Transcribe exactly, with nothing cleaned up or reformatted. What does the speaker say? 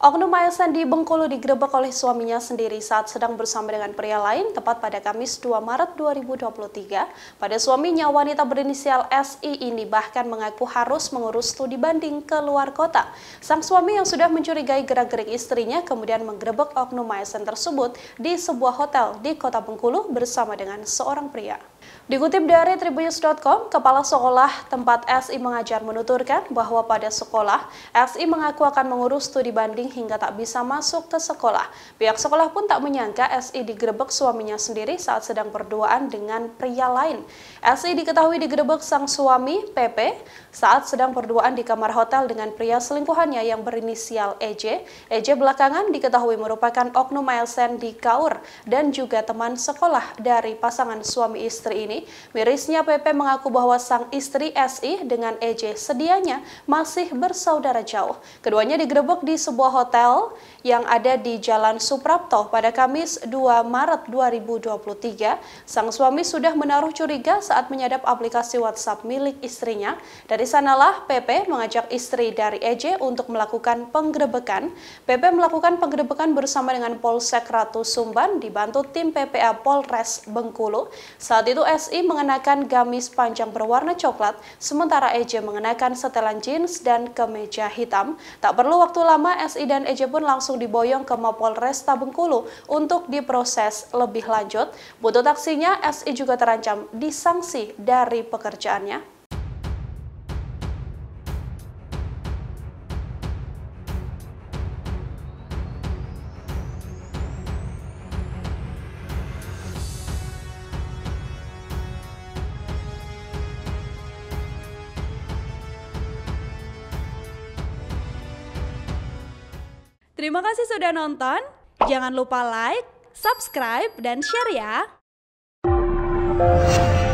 Oknum A S N di Bengkulu digerebek oleh suaminya sendiri saat sedang bersama dengan pria lain tepat pada Kamis dua Maret dua ribu dua puluh tiga. Pada suaminya, wanita berinisial S I ini bahkan mengaku harus mengurus studi banding ke luar kota. Sang suami yang sudah mencurigai gerak-gerik istrinya kemudian menggerebek oknum A S N tersebut di sebuah hotel di kota Bengkulu bersama dengan seorang pria. Dikutip dari Tribunnews dot com, Kepala Sekolah tempat S I mengajar menuturkan bahwa pada sekolah, S I mengaku akan mengurus studi banding hingga tak bisa masuk ke sekolah. Pihak sekolah pun tak menyangka S I digerebek suaminya sendiri saat sedang berduaan dengan pria lain. S I diketahui digerebek sang suami, P P, saat sedang berduaan di kamar hotel dengan pria selingkuhannya yang berinisial E J. E J belakangan diketahui merupakan oknum A S N di Kaur dan juga teman sekolah dari pasangan suami istri ini. Mirisnya, P P mengaku bahwa sang istri S I dengan E J sedianya masih bersaudara jauh. Keduanya digerebek di sebuah hotel yang ada di Jalan Suprapto pada Kamis dua Maret dua ribu dua puluh tiga. Sang suami sudah menaruh curiga saat menyadap aplikasi WhatsApp milik istrinya. Dari sanalah P P mengajak istri dari E J untuk melakukan penggerebekan. P P melakukan penggerebekan bersama dengan Polsek Ratu Sumban dibantu tim P P A Polres Bengkulu. Saat itu S I mengenakan gamis panjang berwarna coklat, sementara E J mengenakan setelan jeans dan kemeja hitam. Tak perlu waktu lama, S I dan E J pun langsung diboyong ke Mapolresta Bengkulu untuk diproses lebih lanjut. Buntut aksinya, S I juga terancam disanksi dari pekerjaannya. Terima kasih sudah nonton. Jangan lupa like, subscribe, dan share ya.